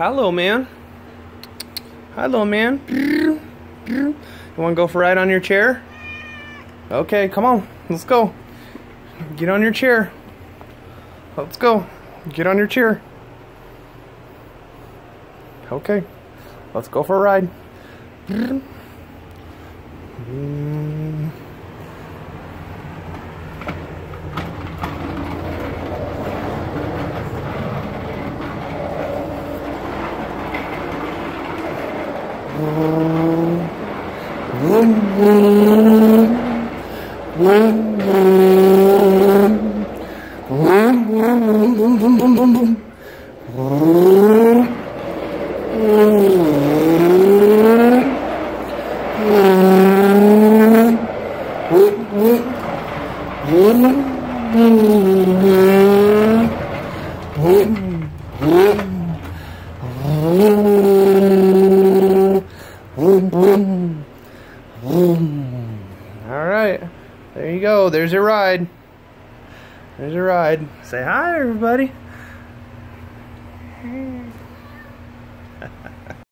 Hello, man. Hello, man. You want to go for a ride on your chair? Okay, come on. Let's go. Get on your chair. Let's go. Get on your chair. Okay. Let's go for a ride. Alright, there you go. There's your ride. There's your ride. Say hi, everybody.